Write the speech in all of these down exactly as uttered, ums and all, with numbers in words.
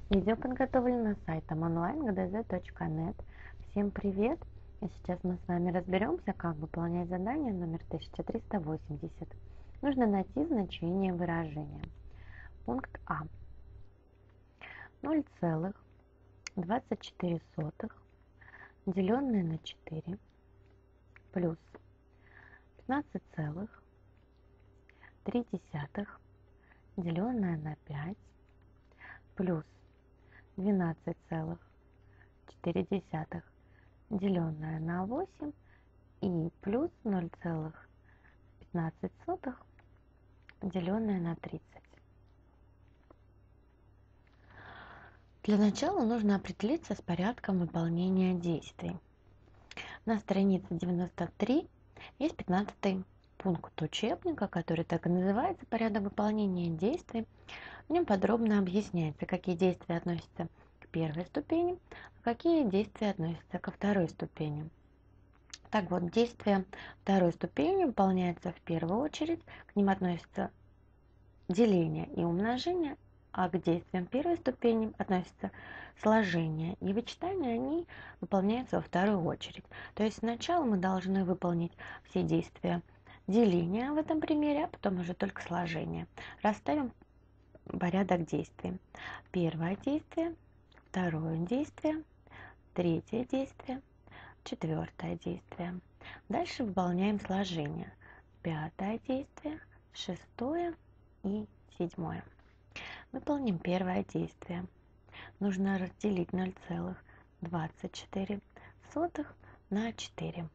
Видео подготовлено сайтом онлайн точка гэ дэ зэ точка нет. Всем привет! И сейчас мы с вами разберемся, как выполнять задание номер тысяча триста восемьдесят. Нужно найти значение выражения. Пункт А. ноль целых двадцать четыре сотых деленное на четыре плюс пятнадцать целых три десятых деленное на пять плюс двенадцать целых четыре десятых деленное на восемь и плюс ноль целых пятнадцать сотых деленное на тридцать. Для начала нужно определиться с порядком выполнения действий. На странице девяносто три есть пятнадцатый пункт учебника, который так и называется «Порядок выполнения действий». В нем подробно объясняется, какие действия относятся к первой ступени, а какие действия относятся ко второй ступени. Так вот, действия второй ступени выполняются в первую очередь, к ним относятся деление и умножение, а к действиям первой ступени относятся сложение и вычитание, они выполняются во вторую очередь. То есть сначала мы должны выполнить все действия деления в этом примере, а потом уже только сложение. Расставим порядок действий. Первое действие, второе действие, третье действие, четвертое действие. Дальше выполняем сложение. Пятое действие, шестое и седьмое. Выполним первое действие. Нужно разделить ноль целых двадцать четыре сотых на четыре.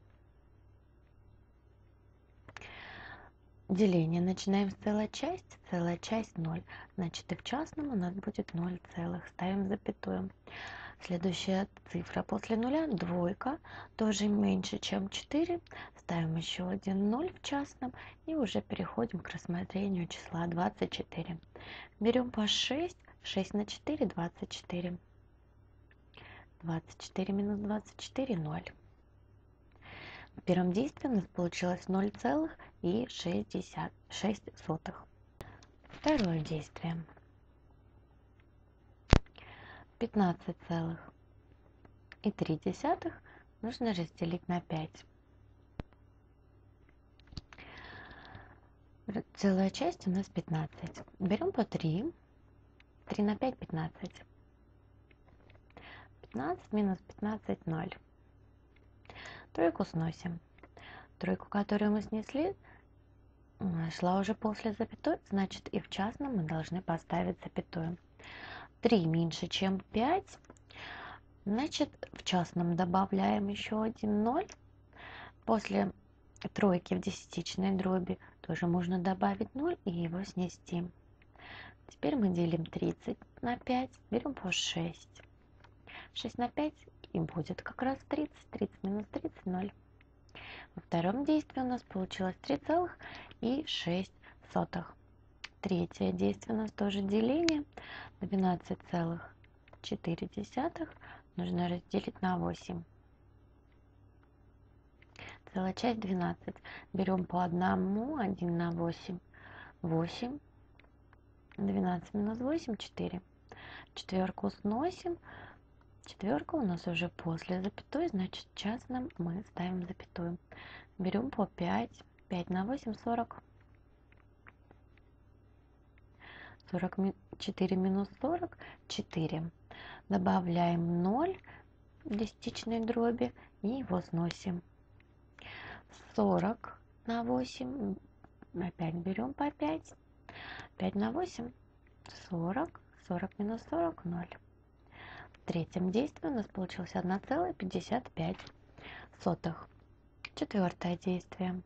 Деление начинаем с целой части. Целая часть ноль. Значит, и в частном у нас будет ноль целых. Ставим запятую. Следующая цифра после нуля двойка. Тоже меньше, чем четыре. Ставим еще один ноль в частном. И уже переходим к рассмотрению числа двадцать четыре. Берем по шесть. шесть на четыре, двадцать четыре. двадцать четыре минус двадцать четыре, ноль. В первом действии у нас получилось ноль целых шесть сотых. Второе действие. пятнадцать целых три десятых нужно разделить на пять. Целая часть у нас пятнадцать. Берем по три. три на пять, пятнадцать. пятнадцать минус пятнадцать, ноль. Тройку сносим. Тройку, которую мы снесли, шла уже после запятой, значит и в частном мы должны поставить запятую. три меньше, чем пять, значит в частном добавляем еще один ноль. После тройки в десятичной дроби тоже можно добавить ноль и его снести. Теперь мы делим тридцать на пять, берем по шесть. шесть на пять и будет как раз тридцать. тридцать минус тридцать, ноль. Во втором действии у нас получилось три целых шесть сотых. Третье действие у нас тоже деление. двенадцать целых четыре десятых нужно разделить на восемь. Целая часть двенадцать. Берем по одному, один на восемь. восемь. двенадцать минус восемь, четыре. Четверку сносим. Четверка у нас уже после запятой, значит в частном мы ставим запятую. Берем по пять. пять на восемь, сорок. сорок четыре минус сорок, четыре. Добавляем ноль в десятичной дроби и его сносим. сорок на восемь. Опять берем по пять. пять на восемь, сорок. сорок минус сорок, ноль. В третьем действии у нас получилось одна целая пятьдесят пять сотых. Четвертое действие.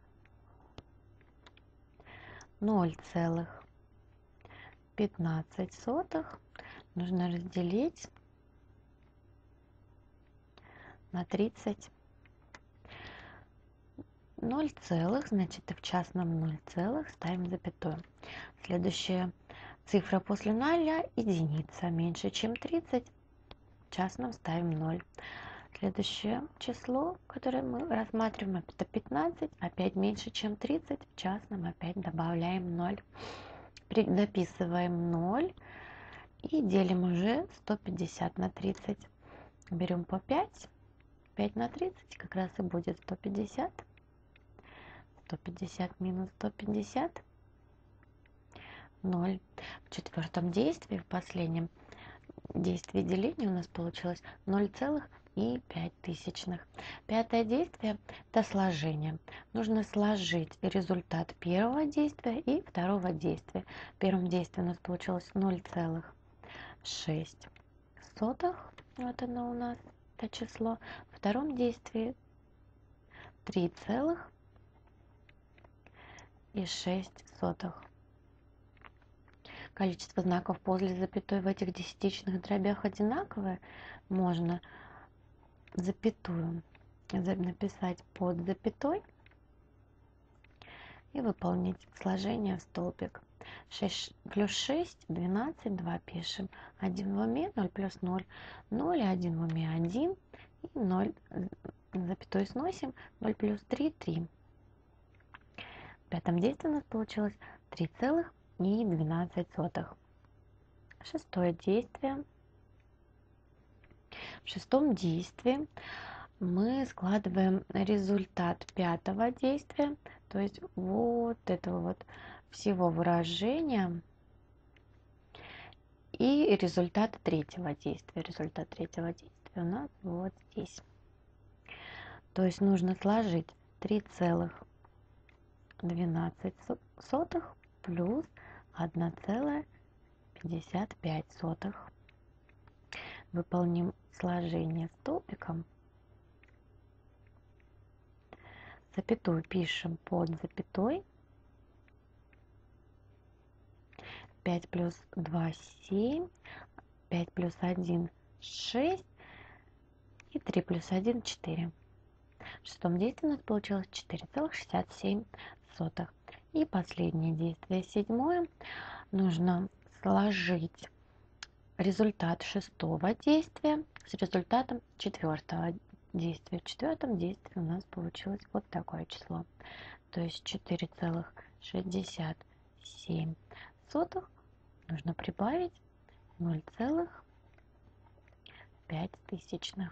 ноль целых пятнадцать сотых нужно разделить на тридцать. ноль целых, значит и в частном ноль целых, ставим запятую. Следующая цифра после ноля единица, меньше чем тридцать. В частном ставим ноль. Следующее число, которое мы рассматриваем, это пятнадцать. Опять меньше, чем тридцать. В частном опять добавляем ноль. Дописываем ноль. И делим уже сто пятьдесят на тридцать. Берем по пять. пять на тридцать как раз и будет сто пятьдесят. сто пятьдесят минус сто пятьдесят. ноль. В четвертом действии, в последнем действии деления у нас получилось ноль целых пять десятых. Пятое действие – это сложение. Нужно сложить результат первого действия и второго действия. В первом действии у нас получилось ноль целых шесть сотых. Вот оно у нас, это число. В втором действии три целых шесть сотых. Количество знаков после запятой в этих десятичных дробях одинаковое. Можно запятую написать под запятой и выполнить сложение в столбик. шесть плюс шесть, двенадцать, два пишем. один в уме, ноль плюс ноль, ноль, один в уме, один. И ноль, запятой сносим, ноль плюс три, три. В пятом действии у нас получилось три целых двенадцать сотых. Шестое действие. В шестом действии мы складываем результат пятого действия, то есть вот этого вот всего выражения, и результат третьего действия. Результат третьего действия у нас вот здесь. То есть нужно сложить три целых двенадцать сотых плюс одна целая пятьдесят пять сотых. Выполним сложение столбиком. Запятую пишем под запятой. пять плюс два семь. пять плюс один шесть. И три плюс один четыре. В шестом действии у нас получилось четыре целых шестьдесят семь сотых. И последнее действие, седьмое. Нужно сложить результат шестого действия с результатом четвертого действия. В четвертом действии у нас получилось вот такое число. То есть четыре целых шестьдесят семь сотых нужно прибавить ноль целых пять десятых.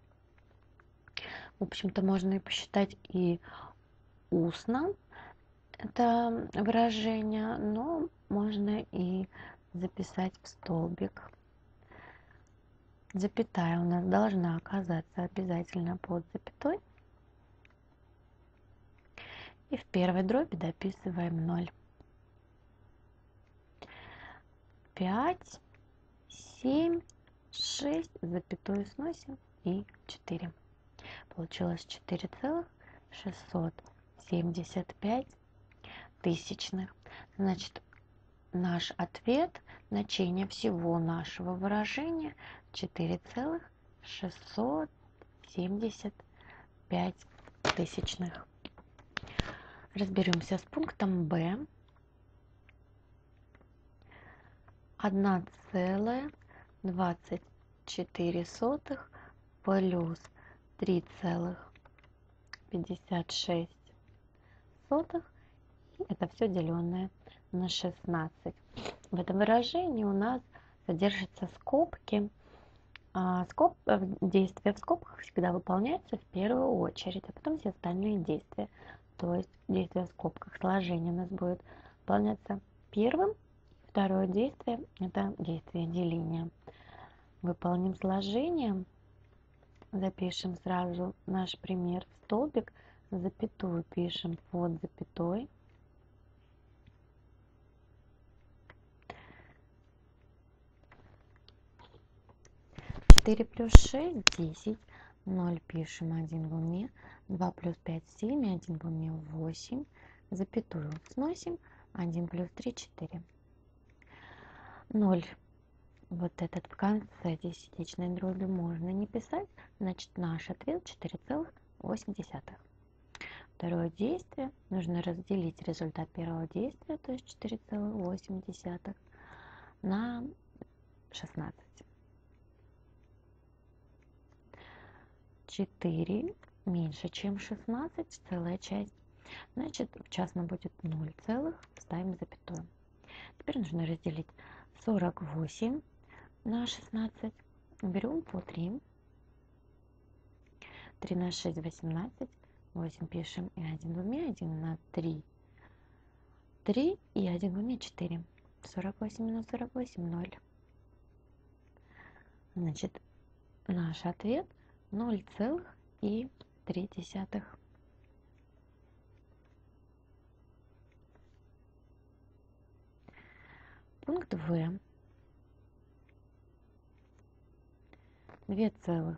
В общем-то, можно и посчитать и устно это выражение, но можно и записать в столбик. Запятая у нас должна оказаться обязательно под запятой. И в первой дроби дописываем ноль. пять, семь, шесть, запятую сносим и четыре. Получилось четыре целых шестьсот семьдесят пять тысячных. Значит, наш ответ, значение всего нашего выражения четыре целых шестьсот семьдесят пять тысячных. Разберемся с пунктом Б. одна целая двадцать четыре сотых плюс три целых пятьдесят шесть сотых. Это все деленное на шестнадцать. В этом выражении у нас содержатся скобки. А скоб... Действия в скобках всегда выполняются в первую очередь, а потом все остальные действия. То есть действие в скобках, сложение у нас будет выполняться первым. Второе действие – это действие деления. Выполним сложение. Запишем сразу наш пример в столбик. Запятую пишем под запятой. четыре плюс шесть – десять. ноль пишем, один в уме. два плюс пять – семь. один в уме – восемь. Запятую сносим. один плюс три – четыре. ноль. Вот этот в конце десятичной дроби можно не писать. Значит, наш ответ четыре целых восемь десятых. Второе действие. Нужно разделить результат первого действия, то есть четыре целых восемь десятых, на шестнадцать. четыре меньше, чем шестнадцать, целая часть. Значит, в частном будет ноль целых, ставим запятую. Теперь нужно разделить сорок восемь на шестнадцать. Берем по три. три на шесть, восемнадцать. восемь пишем и один в уме. один на три. три и один в уме четыре. сорок восемь минус сорок восемь, ноль. Значит, наш ответ ноль целых три десятых. Пункт В. два целых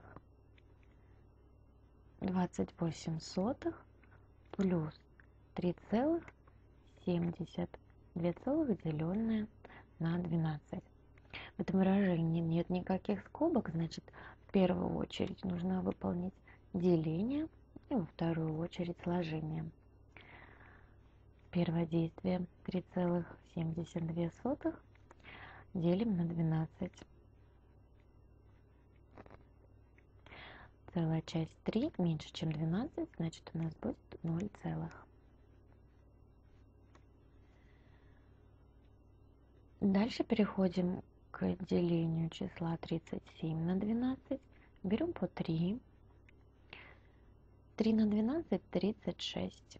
двадцать восемь сотых плюс три целых семьдесят два целых деленное на двенадцать. В этом выражении нет никаких скобок, значит, в первую очередь нужно выполнить деление и во вторую очередь сложение. Первое действие три целых семьдесят две сотых делим на двенадцать. Целая часть три меньше, чем двенадцать, значит, у нас будет ноль целых. Дальше переходим к делению числа тридцать семь на двенадцать. Берем по три. три на двенадцать – тридцать шесть.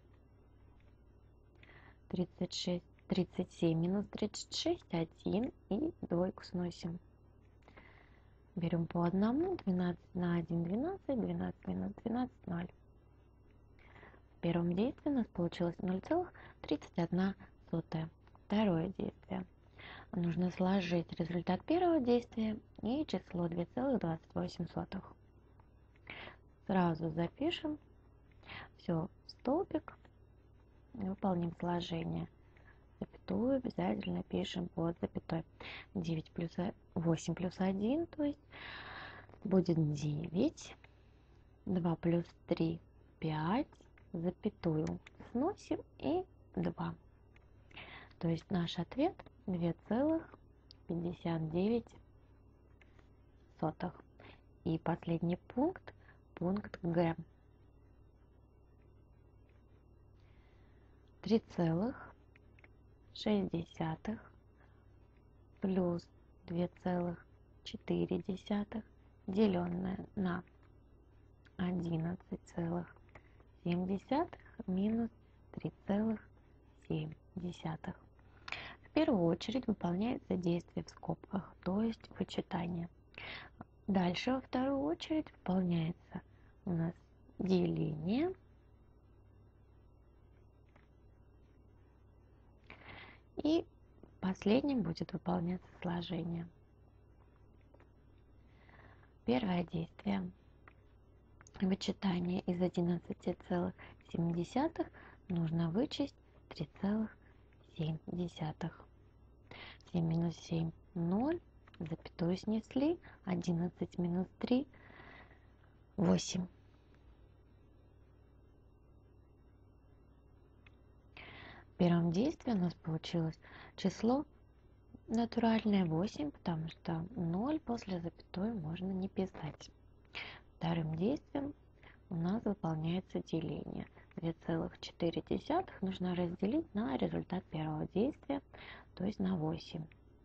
тридцать шесть, тридцать семь минус тридцать шесть – один. И двойку сносим. Берем по одному. двенадцать на один – двенадцать. двенадцать минус двенадцать – ноль. В первом действии у нас получилось ноль целых тридцать одна сотая. Второе действие. Нужно сложить результат первого действия и число два целых двадцать восемь сотых. Сразу запишем все в столбик и выполним сложение. Запятую обязательно пишем под запятой. девять плюс восемь плюс один, то есть будет девять. два плюс три – пять. Запятую сносим и два. То есть наш ответ два целых пятьдесят девять сотых. И последний пункт, пункт Г. три целых шесть десятых плюс два целых четыре десятых деленное на одиннадцать целых семь десятых минус три целых семь десятых. В первую очередь выполняется действие в скобках, то есть вычитание. Дальше во вторую очередь выполняется у нас деление. И последним будет выполняться сложение. Первое действие. Вычитание из одиннадцати целых семи десятых нужно вычесть три целых семь десятых. семь минус семь – ноль. Запятую снесли. одиннадцать минус три – восемь. В первом действии у нас получилось число натуральное восемь, потому что ноль после запятой можно не писать. Вторым действием у нас выполняется деление. два целых четыре десятых нужно разделить на результат первого действия, то есть на восемь.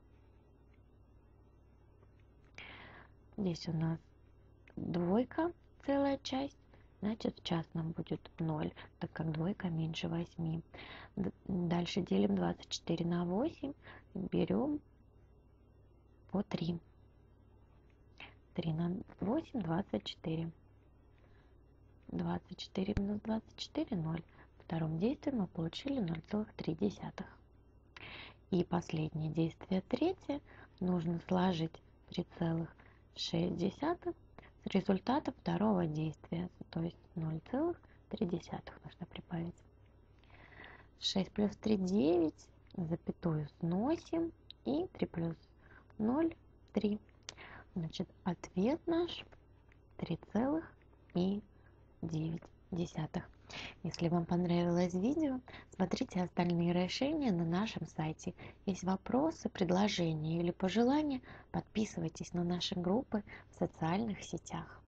Здесь у нас двойка, целая часть, значит в частном будет ноль, так как двойка меньше восьми. Дальше делим двадцать четыре на восемь, берем по три. три на восемь – двадцать четыре. двадцать четыре минус двадцать четыре – ноль. В втором действии мы получили ноль целых три десятых. И последнее действие, третье, нужно сложить три целых шесть десятых с результата второго действия, то есть ноль целых три десятых нужно прибавить. шесть плюс три – девять, запятую сносим, и три плюс ноль – три. Значит, ответ наш три целых девять десятых. Если вам понравилось видео, смотрите остальные решения на нашем сайте. Есть вопросы, предложения или пожелания, подписывайтесь на наши группы в социальных сетях.